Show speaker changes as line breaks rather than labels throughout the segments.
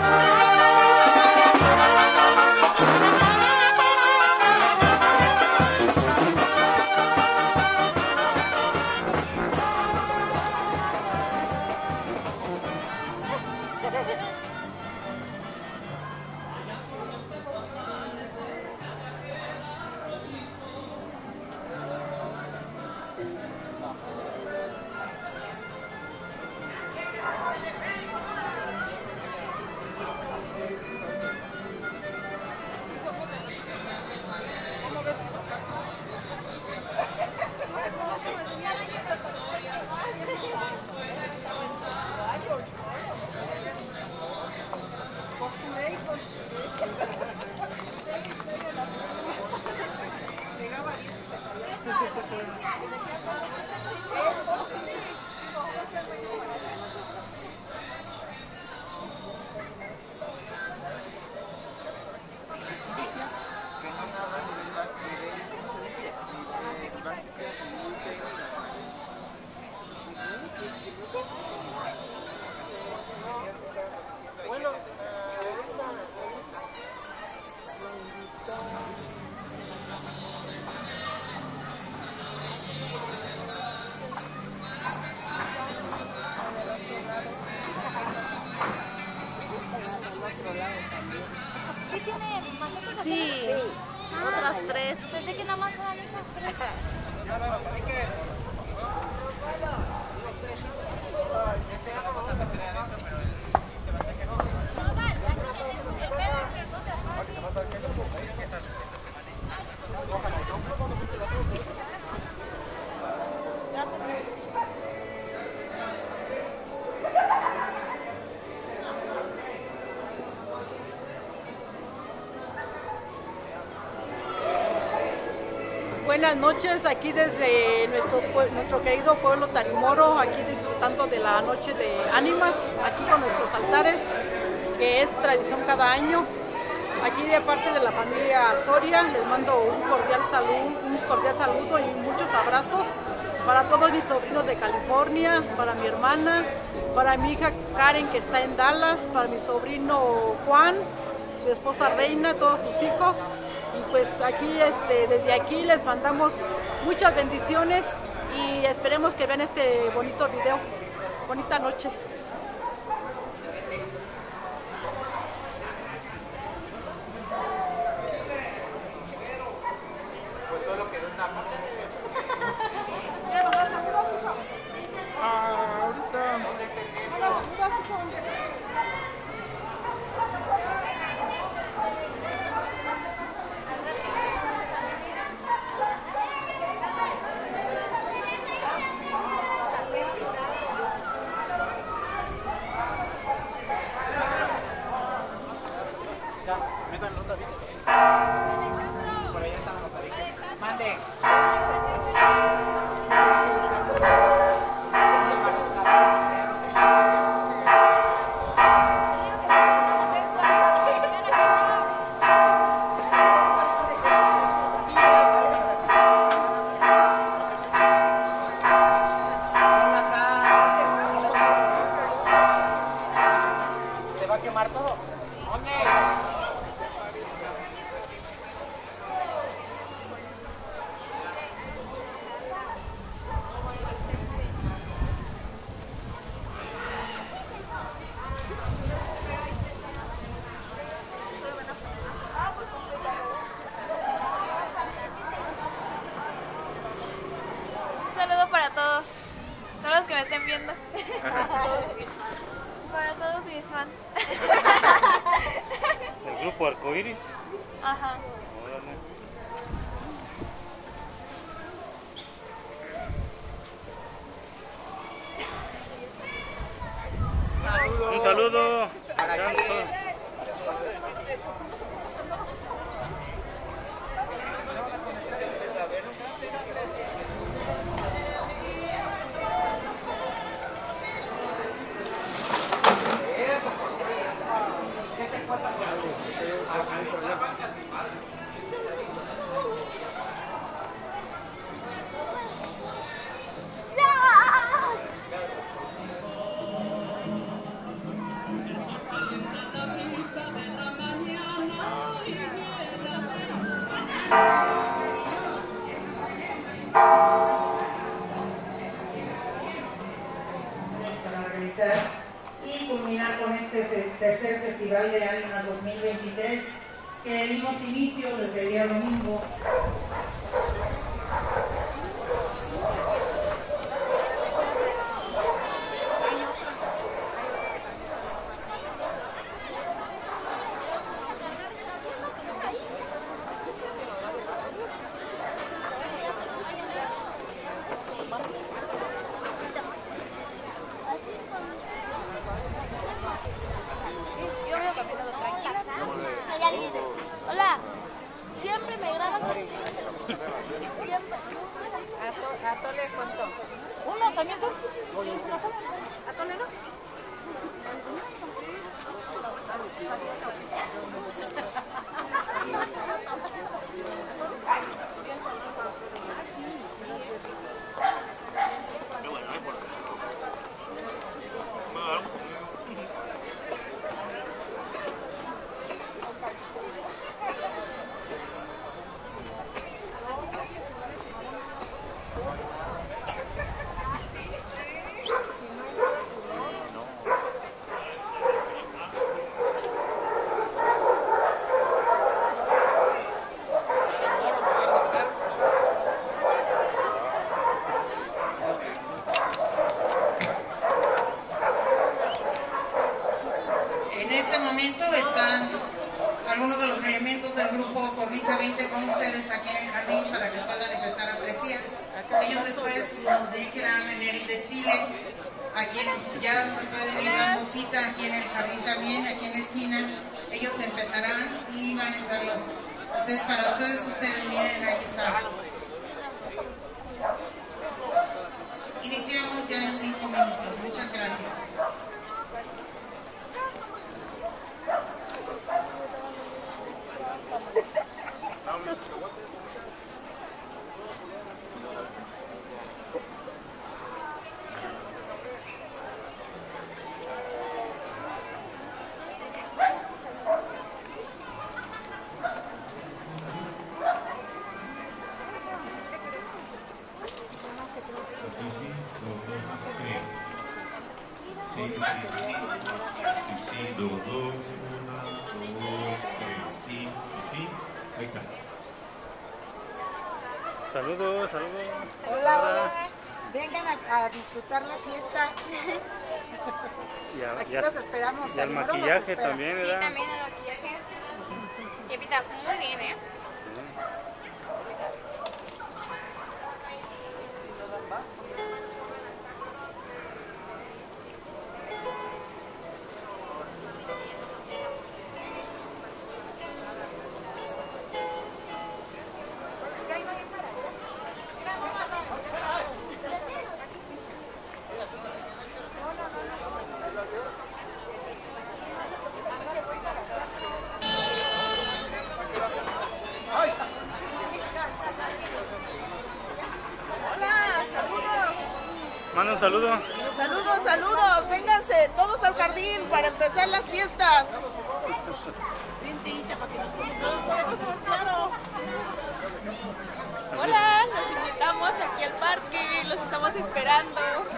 Sí, otras tres.
Pensé que nada más eran esas tres.
Buenas noches, aquí desde nuestro querido pueblo Tarimoro, aquí disfrutando de la noche de ánimas, aquí con nuestros altares, que es tradición cada año. Aquí de parte de la familia Soria les mando un cordial saludo y muchos abrazos para todos mis sobrinos de California, para mi hermana, para mi hija Karen que está en Dallas, para mi sobrino Juan, su esposa Reina, todos sus hijos. Y pues aquí, desde aquí les mandamos muchas bendiciones y esperemos que vean este bonito video. Bonita noche.
Para todos los que me estén viendo. Para todos mis fans.
¿El grupo Arcoiris?
Ajá.
Un saludo.
este tercer Festival de Ánimas 2023 que dimos inicio desde el día domingo.
Hola, siempre me graban contigo. Siempre.
Atole, ¿cuánto?
Uno, también tú.
Atole, ¿no?
Algunos de los elementos del grupo Cornisa 20 con ustedes aquí en el jardín para que puedan empezar a apreciar. Ellos después nos dirigirán en el desfile, a quienes ya se pueden ir dando cita aquí en el jardín también, aquí en la esquina. Ellos empezarán y van a estar para ustedes miren, ahí está. Iniciamos ya en 5 minutos. Muchas gracias.
Saludos, saludos.
Hola, hola. Vengan a disfrutar la fiesta. Aquí los esperamos.
Y el maquillaje también,
Sí,
¿verdad?
también el maquillaje. Y Pita, muy bien, ¿eh?
Manda un saludo.
Saludos, saludos. Vénganse todos al jardín para empezar las fiestas.
Hola, los invitamos aquí al parque, los estamos esperando.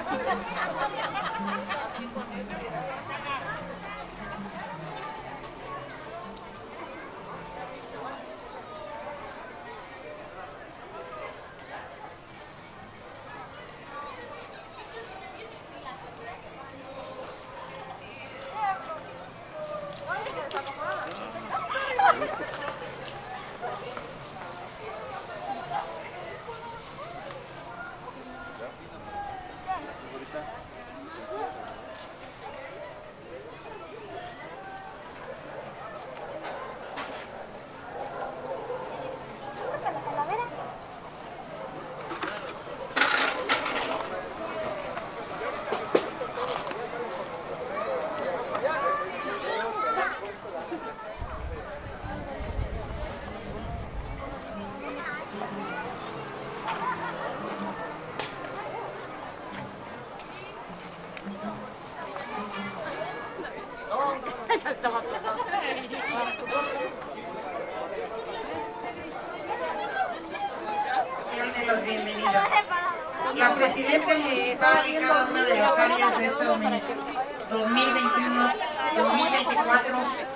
La presidencia municipal y cada una de las áreas de este 2021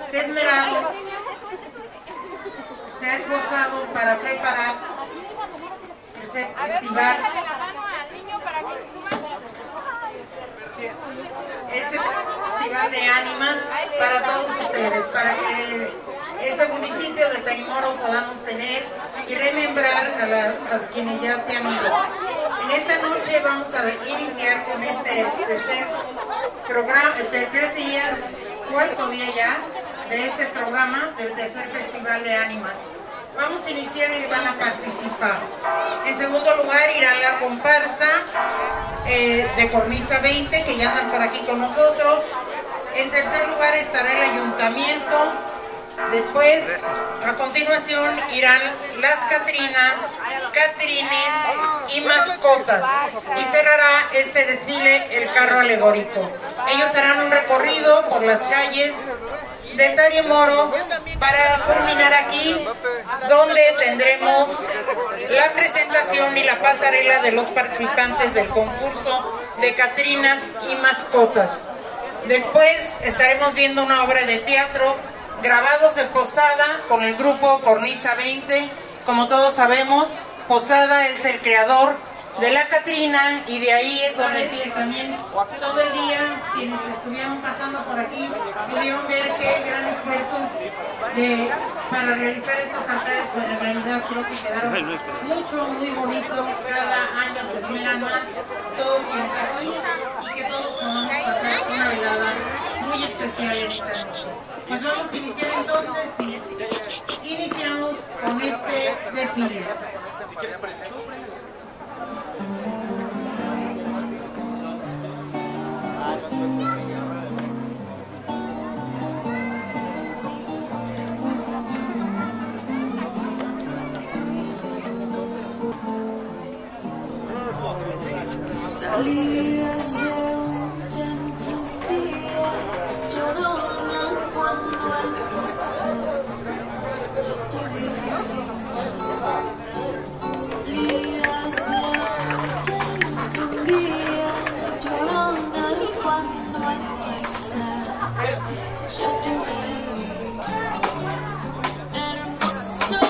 se ha esmerado, se ha esforzado para preparar el festival. Este festival de ánimas para todos ustedes, para que este municipio de Tarimoro podamos tener y remembrar a quienes ya se han ido. En esta noche vamos a iniciar con este tercer programa, cuarto día ya de este programa del tercer festival de ánimas. Vamos a iniciar y van a participar. En segundo lugar irá la comparsa de Cornisa 20, que ya andan por aquí con nosotros. En tercer lugar estará el ayuntamiento. Después, a continuación, irán las Catrinas, Catrines y mascotas. Y cerrará este desfile el carro alegórico. Ellos harán un recorrido por las calles de Tarimoro para culminar aquí, donde tendremos la presentación y la pasarela de los participantes del concurso de Catrinas y mascotas. Después estaremos viendo una obra de teatro, Grabados de Posada, con el grupo Cornisa 20. Como todos sabemos, Posada es el creador de la Catrina y de ahí es donde empieza también todo el día. Quienes estuvieron pasando por aquí pudieron ver qué gran esfuerzo para realizar estos altares, pues en realidad creo que quedaron muy bonitos. Cada año se esmeran más todos quienes aquí y que todos podamos pasar una velada muy especial en esta noche. Pues vamos a iniciar entonces y iniciamos con este desfile.
Salías de un templo un día, llorona, cuando al pasar yo te vi. Salías de un templo un día, llorona, cuando al pasar yo te vi. Hermoso.